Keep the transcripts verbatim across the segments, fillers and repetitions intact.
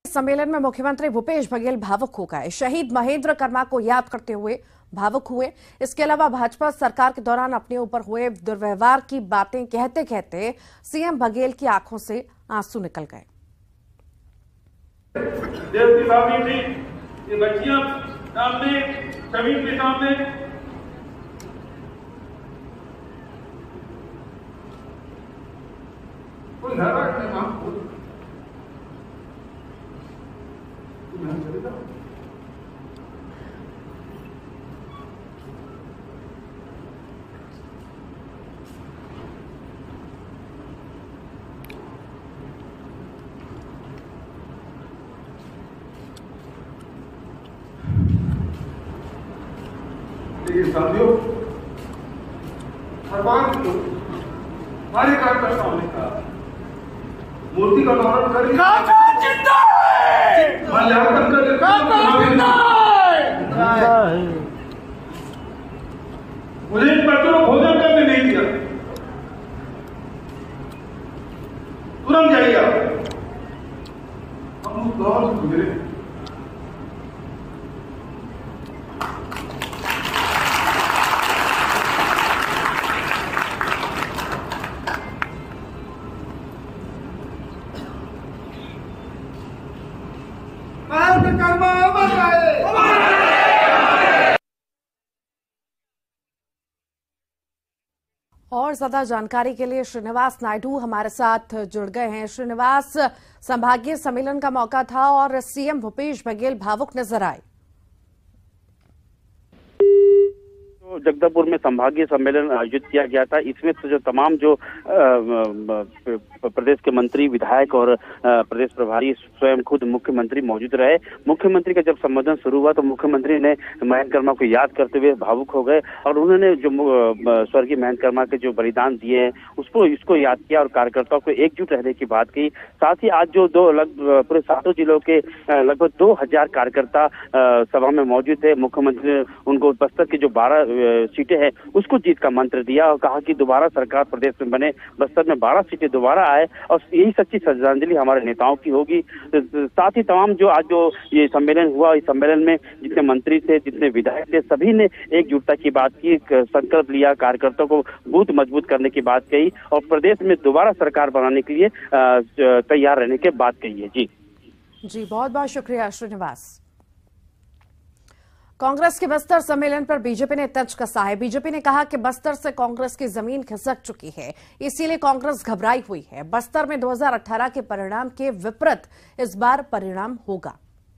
सम्मेलन में मुख्यमंत्री भूपेश बघेल भावुक हो गए। शहीद महेंद्र कर्मा को याद करते हुए भावुक हुए। इसके अलावा भाजपा सरकार के दौरान अपने ऊपर हुए दुर्व्यवहार की बातें कहते कहते सीएम बघेल की आंखों से आंसू निकल गए। देवती भाभी थी, ये बच्चियां सामने, सभी के सामने कोई नाराज नहीं। नाम बोल नाम चलेगा। लेकिन साथियों, भगवान की हमारे कार्यकर्ताओं ने कहा मूर्ति का दौरान करें, माल्यार्पण करें। मुझे इन बच्चों को भोजन करने नहीं दिया। तुरंत जाइए आप। हम उस दौर से गुजरे। और ज्यादा जानकारी के लिए श्रीनिवास नायडू हमारे साथ जुड़ गए हैं। श्रीनिवास, संभागीय सम्मेलन का मौका था और सीएम भूपेश बघेल भावुक नजर आए। जगदलपुर में संभागीय सम्मेलन आयोजित किया गया था। इसमें तो जो तमाम जो प्रदेश के मंत्री, विधायक और प्रदेश प्रभारी स्वयं खुद मुख्यमंत्री मौजूद रहे। मुख्यमंत्री का जब संबोधन शुरू हुआ तो मुख्यमंत्री ने महेंद्र कर्मा को याद करते हुए भावुक हो गए और उन्होंने जो स्वर्गीय महेंद्र कर्मा के जो बलिदान दिए हैं उसको इसको याद किया और कार्यकर्ताओं को एकजुट रहने की बात की। साथ ही आज जो दो लगभग पूरे सातों जिलों के लगभग दो हजार कार्यकर्ता सभा में मौजूद थे। मुख्यमंत्री ने उनको बस्तर की जो बारह सीटें हैं उसको जीत का मंत्र दिया और कहा कि दोबारा सरकार प्रदेश में बने, बस्तर में बारह सीटें दोबारा आए और यही सच्ची श्रद्धांजलि हमारे नेताओं की होगी। साथ ही तमाम जो आज जो ये सम्मेलन हुआ, इस सम्मेलन में जितने मंत्री थे, जितने विधायक थे, सभी ने एकजुटता की बात की, संकल्प लिया, कार्यकर्ताओं को बूथ मजबूत करने की बात कही और प्रदेश में दोबारा सरकार बनाने के लिए तैयार रहने की बात कही है। जी जी बहुत बहुत शुक्रिया श्रीनिवास। कांग्रेस के बस्तर सम्मेलन पर बीजेपी ने तर्ज कसा है। बीजेपी ने कहा कि बस्तर से कांग्रेस की जमीन खिसक चुकी है, इसीलिए कांग्रेस घबराई हुई है। बस्तर में दो हज़ार अठारह के परिणाम के विपरीत इस बार परिणाम होगा।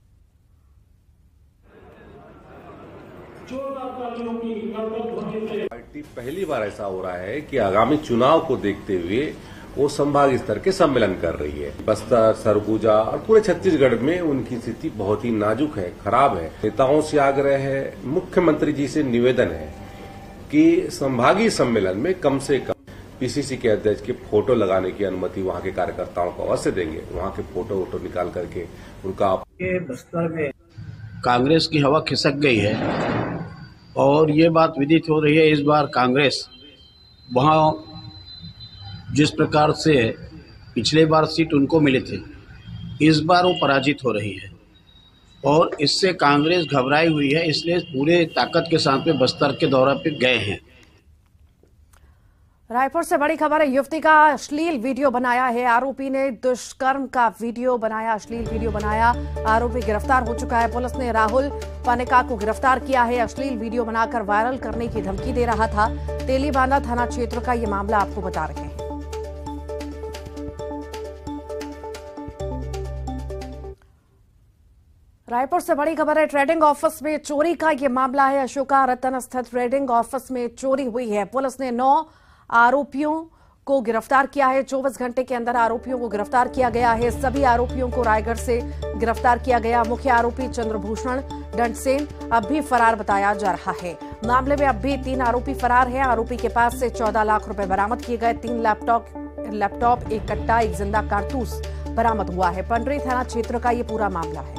पार्टी पहली बार ऐसा हो रहा है कि आगामी चुनाव को देखते हुए वो संभाग स्तर के सम्मेलन कर रही है। बस्तर, सरगुजा और पूरे छत्तीसगढ़ में उनकी स्थिति बहुत ही नाजुक है, खराब है। नेताओं से आग्रह है, मुख्यमंत्री जी से निवेदन है कि संभागीय सम्मेलन में कम से कम पीसीसी के अध्यक्ष के फोटो लगाने की अनुमति वहां के कार्यकर्ताओं को अवश्य देंगे। वहां के फोटो वोटो निकाल करके उनका बस्तर में कांग्रेस की हवा खिसक गई है और ये बात विदित हो रही है। इस बार कांग्रेस वहां जिस प्रकार से पिछले बार सीट उनको मिले थे, इस बार वो पराजित हो रही है और इससे कांग्रेस घबराई हुई है, इसलिए पूरे ताकत के साथ में बस्तर के दौरे पे गए हैं। रायपुर से बड़ी खबर है। युवती का अश्लील वीडियो बनाया है। आरोपी ने दुष्कर्म का वीडियो बनाया, अश्लील वीडियो बनाया। आरोपी गिरफ्तार हो चुका है। पुलिस ने राहुल पानिका को गिरफ्तार किया है। अश्लील वीडियो बनाकर वायरल करने की धमकी दे रहा था। तेलीबांधा थाना क्षेत्र का ये मामला आपको बता रहे हैं। रायपुर से बड़ी खबर है। ट्रेडिंग ऑफिस में चोरी का ये मामला है। अशोका रतन स्थित ट्रेडिंग ऑफिस में चोरी हुई है। पुलिस ने नौ आरोपियों को गिरफ्तार किया है। चौबीस घंटे के अंदर आरोपियों को गिरफ्तार किया गया है। सभी आरोपियों को रायगढ़ से गिरफ्तार किया गया। मुख्य आरोपी चंद्रभूषण दंडसेन अब भी फरार बताया जा रहा है। मामले में अब भी तीन आरोपी फरार हैं। आरोपी के पास से चौदह लाख रुपए बरामद किए गए। तीन लैपटॉप लैपटॉप एक कट्टा, एक जिंदा कारतूस बरामद हुआ है। पंडरी थाना क्षेत्र का ये पूरा मामला है।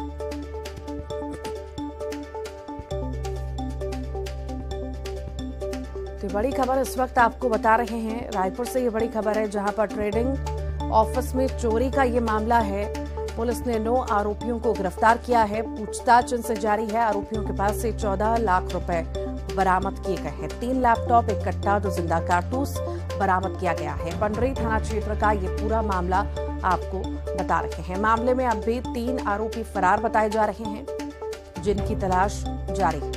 तो बड़ी खबर इस वक्त आपको बता रहे हैं। रायपुर से ये बड़ी खबर है जहां पर ट्रेडिंग ऑफिस में चोरी का ये मामला है पुलिस ने नौ आरोपियों को गिरफ्तार किया है। पूछताछ इनसे जारी है। आरोपियों के पास से चौदह लाख रुपए बरामद किए गए हैं। तीन लैपटॉप, एक कट्टा, दो जिंदा कारतूस बरामद किया गया है। पंडरी थाना क्षेत्र का ये पूरा मामला आपको बता रहे हैं। मामले में अब भी तीन आरोपी फरार बताए जा रहे हैं, जिनकी तलाश जारी है।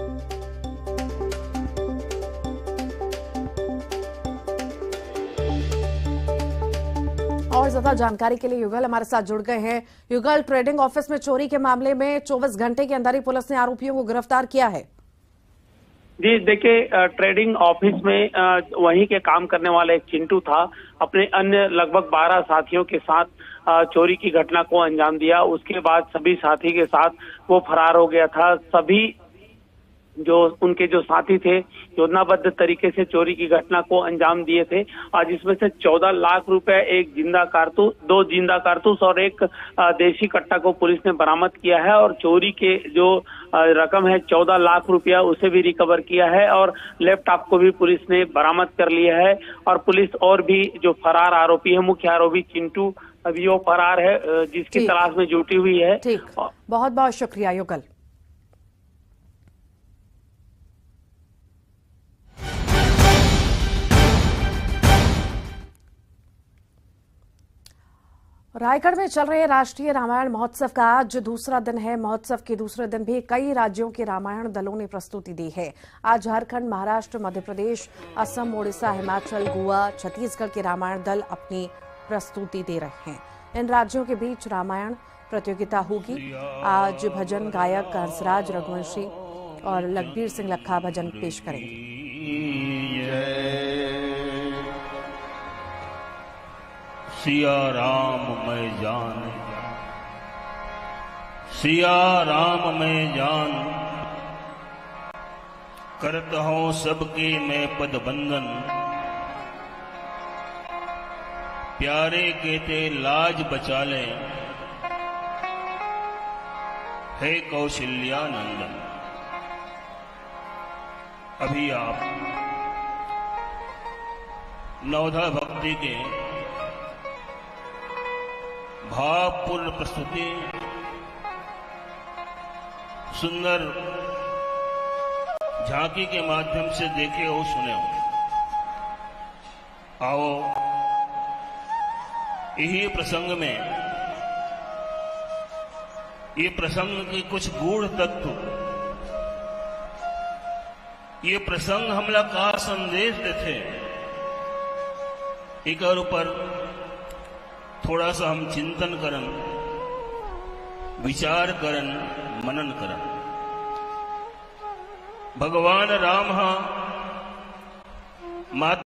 और ज्यादा जानकारी के लिए युगल हमारे साथ जुड़ गए हैं। युगल, ट्रेडिंग ऑफिस में चोरी के मामले में चौबीस घंटे के अंदर ही पुलिस ने आरोपियों को गिरफ्तार किया है। जी देखिए, ट्रेडिंग ऑफिस में वहीं के काम करने वाला एक चिंटू था, अपने अन्य लगभग बारह साथियों के साथ चोरी की घटना को अंजाम दिया। उसके बाद सभी साथी के साथ वो फरार हो गया था। सभी जो उनके जो साथी थे योजनाबद्ध तरीके से चोरी की घटना को अंजाम दिए थे। आज इसमें से चौदह लाख रुपए, एक जिंदा कारतूस, दो जिंदा कारतूस और एक देशी कट्टा को पुलिस ने बरामद किया है। और चोरी के जो रकम है चौदह लाख रुपया, उसे भी रिकवर किया है। और लैपटॉप को भी पुलिस ने बरामद कर लिया है। और पुलिस और भी जो फरार आरोपी है, मुख्य आरोपी चिंटू, अभी वो फरार है, जिसकी तलाश में जुटी हुई है। ठीक, बहुत बहुत शुक्रिया युगल। रायगढ़ में चल रहे राष्ट्रीय रामायण महोत्सव का आज दूसरा दिन है। महोत्सव के दूसरे दिन भी कई राज्यों के रामायण दलों ने प्रस्तुति दी है। आज झारखंड, महाराष्ट्र, मध्य प्रदेश, असम, ओडिशा, हिमाचल, गोवा, छत्तीसगढ़ के रामायण दल अपनी प्रस्तुति दे रहे हैं। इन राज्यों के बीच रामायण प्रतियोगिता होगी। आज भजन गायक हंसराज रघुवंशी और लखबीर सिंह लखा भजन पेश करेंगे। सिया राम मैं जान, सिया राम मैं जान, करत हूं सबके मैं पद बंधन, प्यारे कहते लाज बचा ले, हे कौशल्या नंदन। अभी आप नवधा भक्ति के भावपूर्ण प्रस्तुति सुंदर झांकी के माध्यम से देखे और सुने हो। आओ यही प्रसंग में, ये प्रसंग की कुछ गूढ़ तत्व, ये प्रसंग हमला का संदेश देते, एक और ऊपर थोड़ा सा हम चिंतन करन, विचार करन, मनन करन। भगवान राम हा माता